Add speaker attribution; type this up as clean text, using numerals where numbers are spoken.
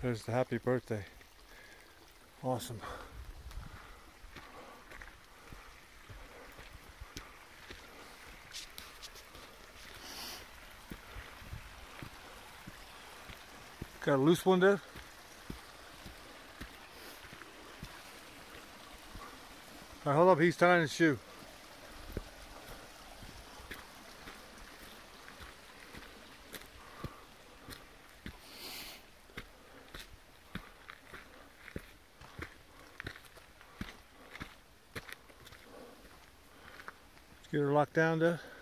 Speaker 1: There's the happy birthday. Awesome. Got a loose one there? Alright, hold up, he's tying his shoe. Let's get her locked down there.